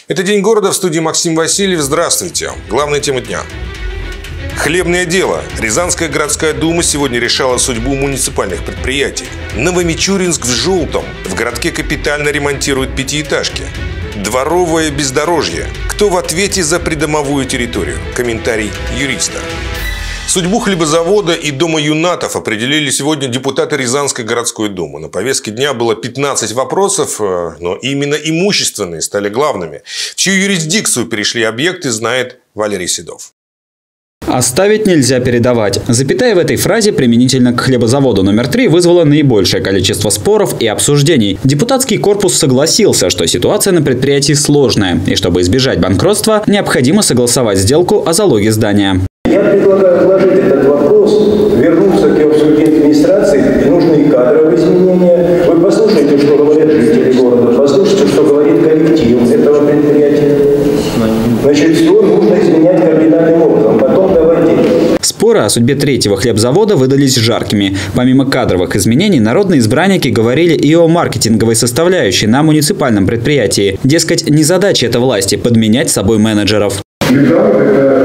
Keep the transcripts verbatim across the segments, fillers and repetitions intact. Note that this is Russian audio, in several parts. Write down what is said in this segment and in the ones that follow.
Это «День города», в студии Максим Васильев. Здравствуйте. Главная тема дня. Хлебное дело. Рязанская городская дума сегодня решала судьбу муниципальных предприятий. Новомичуринск в желтом. В городке капитально ремонтируют пятиэтажки. Дворовое бездорожье. Кто в ответе за придомовую территорию? Комментарий юриста. Судьбу хлебозавода и Дома юнатов определили сегодня депутаты Рязанской городской думы. На повестке дня было пятнадцать вопросов, но именно имущественные стали главными. В чью юрисдикцию перешли объекты, знает Валерий Седов. Оставить нельзя передавать. Запятая в этой фразе применительно к хлебозаводу номер три вызвала наибольшее количество споров и обсуждений. Депутатский корпус согласился, что ситуация на предприятии сложная, и чтобы избежать банкротства, необходимо согласовать сделку о залоге здания. Я предлагаю отложить этот вопрос, вернуться к обсуждению администрации, и нужны кадровые изменения. Вы послушайте, что говорят жители города, послушайте, что говорит коллектив этого предприятия. Значит, все нужно изменять кардинальным образом. Потом давайте. Споры о судьбе третьего хлебзавода выдались жаркими. Помимо кадровых изменений, народные избранники говорили и о маркетинговой составляющей на муниципальном предприятии. Дескать, не задача этой власти подменять собой менеджеров. Хлебзавод –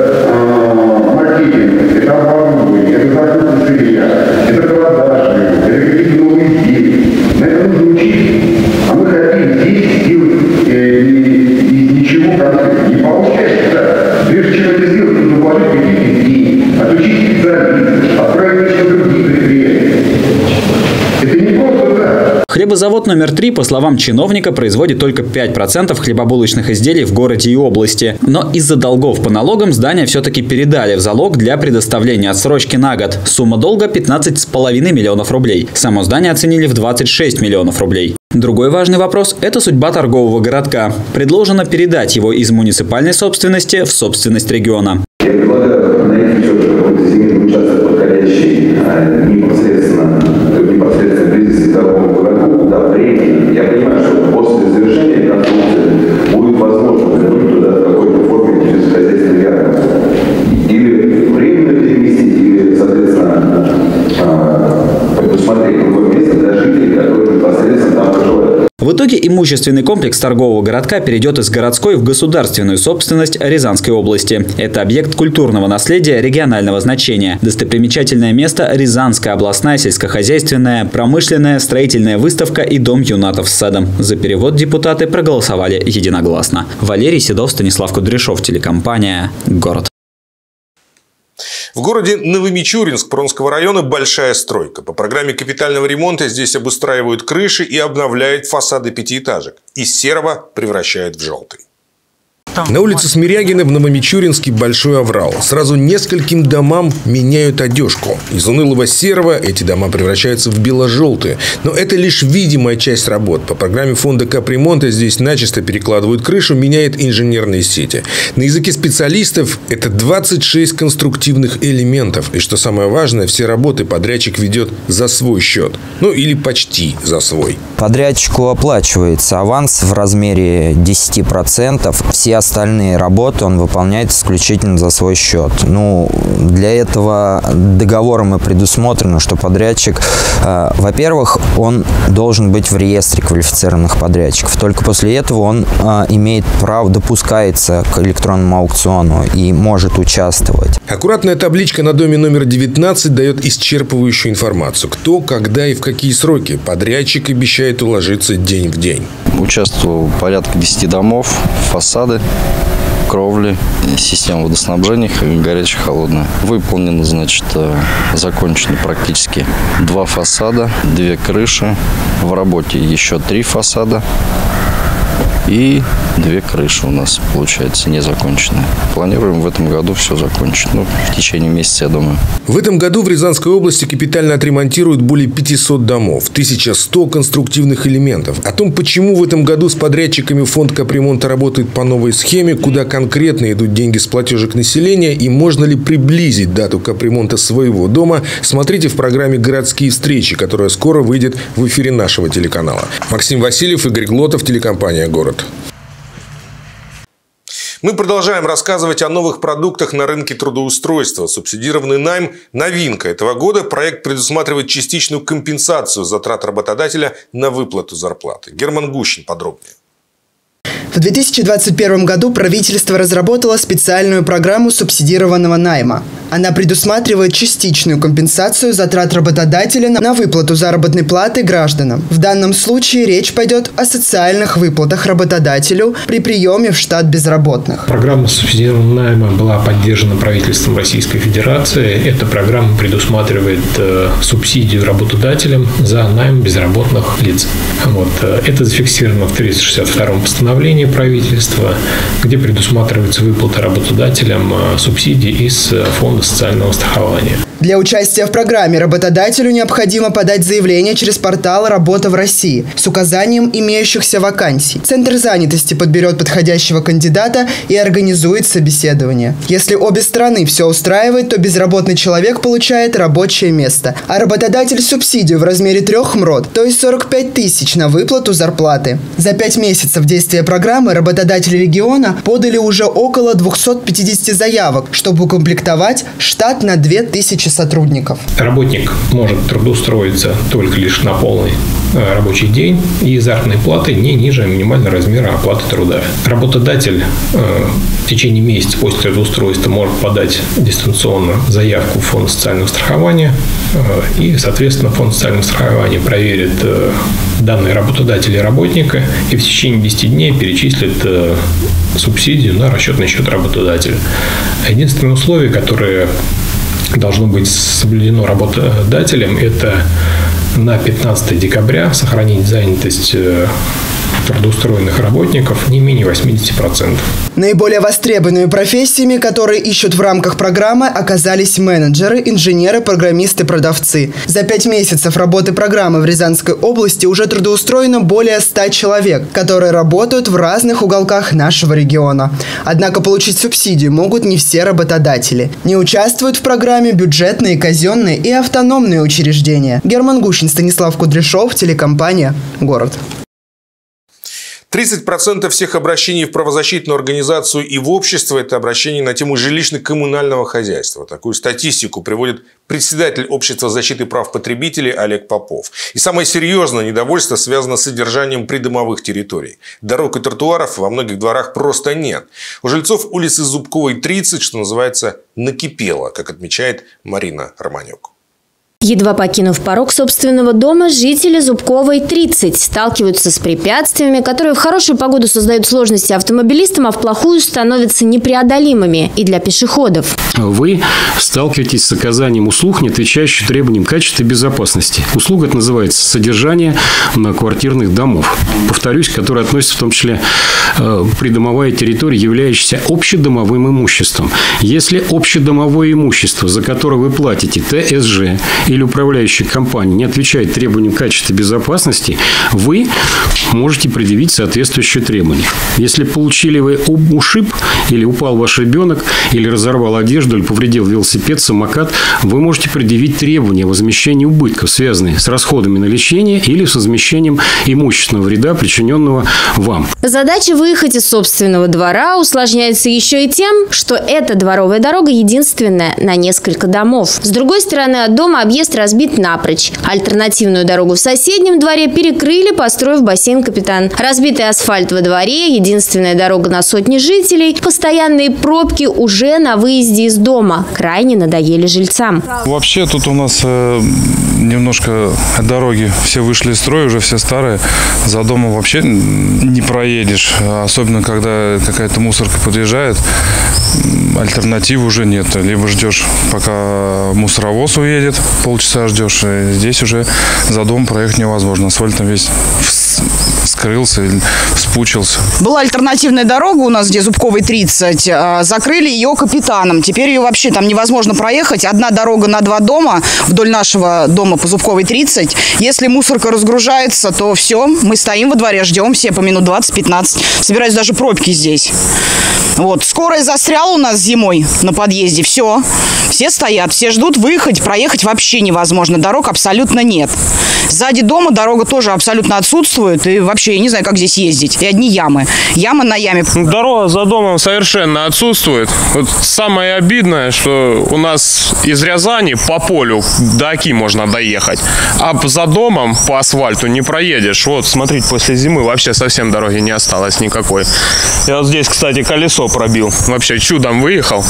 это маркетинг, это оборудование, это закупка жилья, это продажи, это какие-то новые идеи. На это нужно учиться. А мы хотим здесь сделать э, из ничего конкретно. Не получается, да? Прежде чем это сделать, нужно вложить какие-то идеи, отучить специалистов, отправить еще другие предприятия. Это не просто так. Хлебозавод номер три, по словам чиновника, производит только пять процентов хлебобулочных изделий в городе и области. Но из-за долгов по налогам здание все-таки передали в залог для предоставления отсрочки на год. Сумма долга пятнадцать с половиной миллионов рублей. Само здание оценили в двадцать шесть миллионов рублей. Другой важный вопрос – это судьба торгового городка. Предложено передать его из муниципальной собственности в собственность региона. Я предлагаю найти все-таки какой-то земельный участок, подходящий непосредственно, непосредственно близости к торговому городку, да, времени. Я понимаю, что после завершения конструкции будет возможно вернуть туда в какой-то форме сельскохозяйственной ярмарки. Или временно переместить, или, соответственно, предусмотреть другое место для жителей, которые непосредственно там проживают. В итоге имущественный комплекс торгового городка перейдет из городской в государственную собственность Рязанской области. Это объект культурного наследия регионального значения. Достопримечательное место – Рязанская областная сельскохозяйственная, промышленная, строительная выставка и Дом юнатов с садом. За перевод депутаты проголосовали единогласно. Валерий Седов, Станислав Кудряшов, телекомпания «Город». В городе Новомичуринск Пронского района большая стройка. По программе капитального ремонта здесь обустраивают крыши и обновляют фасады пятиэтажек. Из серого превращают в желтый. На улице Смирягина в Новомичуринске большой аврал. Сразу нескольким домам меняют одежку. Из унылого серого эти дома превращаются в бело-желтые. Но это лишь видимая часть работ. По программе фонда капремонта здесь начисто перекладывают крышу, меняют инженерные сети. На языке специалистов это двадцать шесть конструктивных элементов. И что самое важное, все работы подрядчик ведет за свой счет. Ну или почти за свой. Подрядчику оплачивается аванс в размере десять процентов. Все остальные работы он выполняет исключительно за свой счет. Ну, для этого договором и предусмотрено, что подрядчик, э, во-первых, он должен быть в реестре квалифицированных подрядчиков. Только после этого он э, имеет право, допускается к электронному аукциону и может участвовать. Аккуратная табличка на доме номер девятнадцать дает исчерпывающую информацию. Кто, когда и в какие сроки. Подрядчик обещает уложиться день в день. Участвовал порядка десяти домов, фасады, кровли, система водоснабжения, горячая, холодная. Выполнено, значит, закончено практически два фасада, две крыши. В работе еще три фасада. И две крыши у нас, получается, не законченные. Планируем в этом году все закончить. Ну, в течение месяца, я думаю. В этом году в Рязанской области капитально отремонтируют более пятисот домов, тысяча сто конструктивных элементов. О том, почему в этом году с подрядчиками фонд капремонта работает по новой схеме, куда конкретно идут деньги с платежек населения и можно ли приблизить дату капремонта своего дома, смотрите в программе «Городские встречи», которая скоро выйдет в эфире нашего телеканала. Максим Васильев, Игорь Глотов, телекомпания «Город». Мы продолжаем рассказывать о новых продуктах на рынке трудоустройства. Субсидированный найм – новинка этого года. Проект предусматривает частичную компенсацию затрат работодателя на выплату зарплаты. Герман Гущин подробнее. В две тысячи двадцать первом году правительство разработало специальную программу субсидированного найма. Она предусматривает частичную компенсацию затрат работодателя на выплату заработной платы гражданам. В данном случае речь пойдет о социальных выплатах работодателю при приеме в штат безработных. Программа субсидированного найма была поддержана правительством Российской Федерации. Эта программа предусматривает э, субсидию работодателям за найм безработных лиц. Вот. Это зафиксировано в триста шестьдесят втором постановлении правительства, где предусматривается выплата работодателям э, субсидий из э, фонда социального страхования. Для участия в программе работодателю необходимо подать заявление через портал «Работа в России» с указанием имеющихся вакансий. Центр занятости подберет подходящего кандидата и организует собеседование. Если обе стороны все устраивает, то безработный человек получает рабочее место, а работодатель субсидию в размере трех МРОТ, то есть сорок пять тысяч на выплату зарплаты. За пять месяцев действия программы работодатели региона подали уже около двухсот пятидесяти заявок, чтобы укомплектовать штат на две тысячи сотрудников. Работник может трудоустроиться только лишь на полный рабочий день и заработной платы не ниже минимального размера оплаты труда. Работодатель э, в течение месяца после трудоустройства может подать дистанционно заявку в фонд социального страхования э, и, соответственно, фонд социального страхования проверит э, данные работодателя и работника и в течение десяти дней перечислит э, субсидию на расчетный счет работодателя. Единственное условие, которое должно быть соблюдено работодателем, это на пятнадцатое декабря сохранить занятость трудоустроенных работников не менее восьмидесяти процентов. Наиболее востребованными профессиями, которые ищут в рамках программы, оказались менеджеры, инженеры, программисты, продавцы. За пять месяцев работы программы в Рязанской области уже трудоустроено более ста человек, которые работают в разных уголках нашего региона. Однако получить субсидию могут не все работодатели. Не участвуют в программе бюджетные, казенные и автономные учреждения. Герман Гущин, Станислав Кудряшов, телекомпания «Город». тридцать процентов всех обращений в правозащитную организацию и в общество – это обращения на тему жилищно-коммунального хозяйства. Такую статистику приводит председатель Общества защиты прав потребителей Олег Попов. И самое серьезное недовольство связано с содержанием придомовых территорий. Дорог и тротуаров во многих дворах просто нет. У жильцов улицы Зубковой, тридцать, что называется, накипело, как отмечает Марина Романюк. Едва покинув порог собственного дома, жители Зубковой, тридцать, сталкиваются с препятствиями, которые в хорошую погоду создают сложности автомобилистам, а в плохую становятся непреодолимыми и для пешеходов. Вы сталкиваетесь с оказанием услуг, не отвечающих требованиям качества и безопасности. Услуга это называется содержание многоквартирных домов. Повторюсь, которые относятся в том числе э, придомовая территория, являющаяся общедомовым имуществом. Если общедомовое имущество, за которое вы платите ТСЖ или управляющая компания, не отвечает требованиям качества и безопасности, вы можете предъявить соответствующие требования. Если получили вы ушиб, или упал ваш ребенок, или разорвал одежду, или повредил велосипед, самокат, вы можете предъявить требования о возмещении убытков, связанные с расходами на лечение или с возмещением имущественного вреда, причиненного вам. Задача выехать из собственного двора усложняется еще и тем, что эта дворовая дорога единственная на несколько домов. С другой стороны от дома объезд разбит напрочь. Альтернативную дорогу в соседнем дворе перекрыли, построив бассейн «Капитан». Разбитый асфальт во дворе, единственная дорога на сотни жителей, постоянные пробки уже на выезде из дома. Крайне надоели жильцам. Вообще тут у нас э, немножко дороги все вышли из строя, уже все старые. За домом вообще не проедешь. Особенно, когда какая-то мусорка подъезжает. Альтернативы уже нет. Либо ждешь, пока мусоровоз уедет, полчаса ждешь. И здесь уже за дом проехать невозможно. Асфальт там весь скрылся, вспучился. Была альтернативная дорога у нас, где Зубковой тридцать. Закрыли ее «Капитаном». Теперь ее вообще там невозможно проехать. Одна дорога на два дома вдоль нашего дома по Зубковой тридцать. Если мусорка разгружается, то все. Мы стоим во дворе, ждем все по минут двадцать-пятнадцать. Собираюсь даже пробки здесь. Вот. Скорая застряла у нас зимой на подъезде. Все. Все стоят, все ждут выехать. Проехать вообще невозможно. Дорог абсолютно нет. Сзади дома дорога тоже абсолютно отсутствует. И вообще, я не знаю, как здесь ездить. И одни ямы. Яма на яме. Дорога за домом совершенно отсутствует. Вот самое обидное, что у нас из Рязани по полю до Оки можно доехать. А за домом по асфальту не проедешь. Вот, смотрите, после зимы вообще совсем дороги не осталось никакой. Я вот здесь, кстати, колесо пробил. Вообще чудом выехал.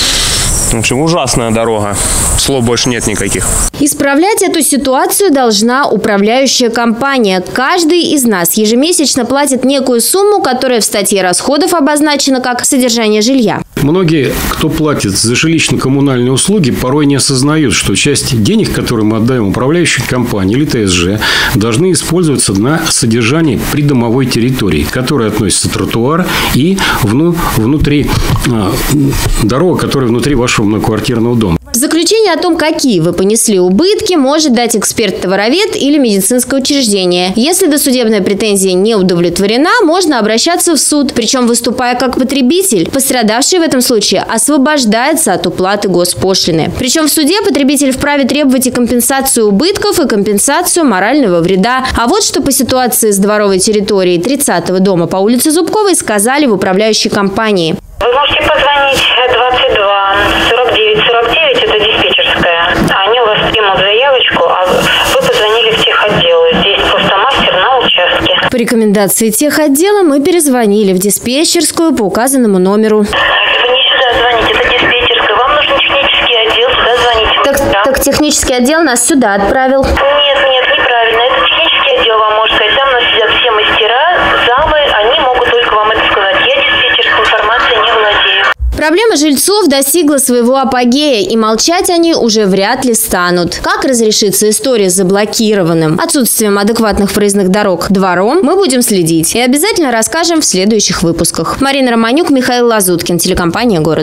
В общем, ужасная дорога. Слов больше нет никаких. Исправлять эту ситуацию должна управляющая компания. Каждый из нас ежемесячно платит некую сумму, которая в статье расходов обозначена как содержание жилья. Многие, кто платит за жилищно-коммунальные услуги, порой не осознают, что часть денег, которые мы отдаем управляющей компании или Тэ Эс Жэ, должны использоваться на содержание придомовой территории, к которой относится тротуар и вну, внутри а, дорога, которая внутри вашего многоквартирного дома. Заключение о том, какие вы понесли убытки, может дать эксперт-товаровед или медицинское учреждение. Если досудебная претензия не удовлетворена, можно обращаться в суд. Причем, выступая как потребитель, пострадавший в этом случае освобождается от уплаты госпошлины. Причем в суде потребитель вправе требовать и компенсацию убытков, и компенсацию морального вреда. А вот что по ситуации с дворовой территорией тридцатого дома по улице Зубковой сказали в управляющей компании. Вы можете позвонить двадцать два сорок девять сорок девять, это диспетчерская. Они у вас примут заявочку, а вы позвонили в техотдел. Здесь просто мастер на участке. По рекомендации техотдела мы перезвонили в диспетчерскую по указанному номеру. Вы не сюда звоните, это диспетчерская. Вам нужен технический отдел, сюда звоните. Так, так технический отдел нас сюда отправил. Нет, нет, неправильно. Это технический отдел вам может сказать. Там у нас сидят все мастера, замы, они могут только вам это сказать. Я диспетчерской информацией не владею. Проблема жильцов достигла своего апогея, и молчать они уже вряд ли станут. Как разрешится история с заблокированным, отсутствием адекватных проездных дорог двором, мы будем следить и обязательно расскажем в следующих выпусках. Марина Романюк, Михаил Лазуткин, телекомпания «Город».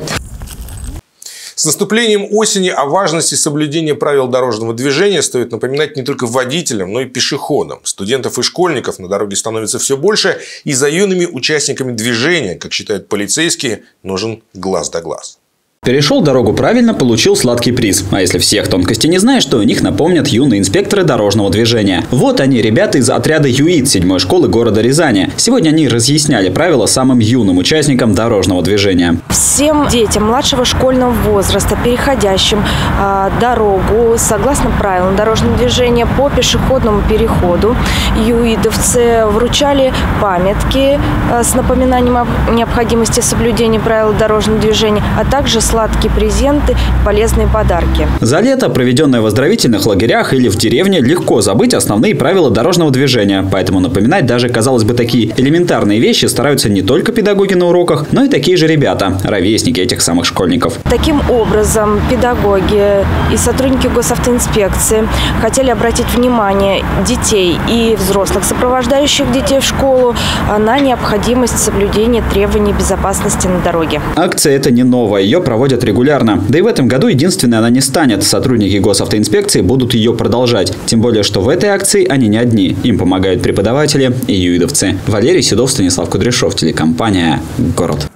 С наступлением осени о важности соблюдения правил дорожного движения стоит напоминать не только водителям, но и пешеходам. Студентов и школьников на дороге становится все больше, и за юными участниками движения, как считают полицейские, нужен глаз да глаз. Перешел дорогу правильно, получил сладкий приз. А если всех тонкостей не знаешь, то о них напомнят юные инспекторы дорожного движения. Вот они, ребята из отряда ЮИД седьмой школы города Рязани. Сегодня они разъясняли правила самым юным участникам дорожного движения. Всем детям младшего школьного возраста, переходящим э, дорогу согласно правилам дорожного движения по пешеходному переходу, юидовцы вручали памятки э, с напоминанием о необходимости соблюдения правил дорожного движения, а также сладкие презенты, полезные подарки. За лето, проведенное в оздоровительных лагерях или в деревне, легко забыть основные правила дорожного движения. Поэтому напоминать даже, казалось бы, такие элементарные вещи стараются не только педагоги на уроках, но и такие же ребята, ровесники этих самых школьников. Таким образом, педагоги и сотрудники госавтоинспекции хотели обратить внимание детей и взрослых, сопровождающих детей в школу, на необходимость соблюдения требований безопасности на дороге. Акция эта не новая, ее проводят регулярно. Да и в этом году единственной она не станет. Сотрудники госавтоинспекции будут ее продолжать. Тем более, что в этой акции они не одни. Им помогают преподаватели и юидовцы. Валерий Седов, Станислав Кудряшов, телекомпания «Город».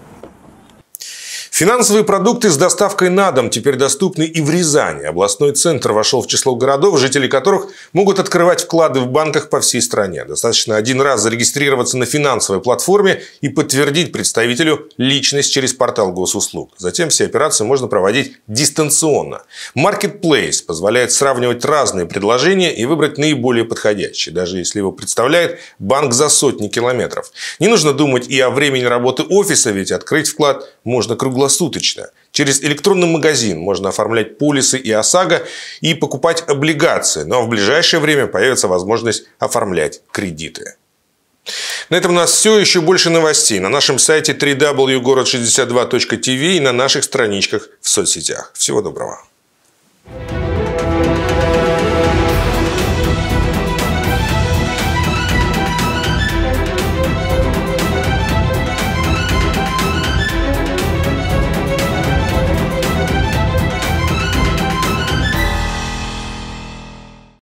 Финансовые продукты с доставкой на дом теперь доступны и в Рязани. Областной центр вошел в число городов, жители которых могут открывать вклады в банках по всей стране. Достаточно один раз зарегистрироваться на финансовой платформе и подтвердить представителю личность через портал госуслуг. Затем все операции можно проводить дистанционно. Marketplace позволяет сравнивать разные предложения и выбрать наиболее подходящие, даже если его представляет банк за сотни километров. Не нужно думать и о времени работы офиса, ведь открыть вклад можно круглосуточно. Через электронный магазин можно оформлять полисы и ОСАГО и покупать облигации, но в ближайшее время появится возможность оформлять кредиты. На этом у нас все. Еще больше новостей на нашем сайте дабл ю дабл ю дабл ю точка город шестьдесят два точка ти ви и на наших страничках в соцсетях. Всего доброго.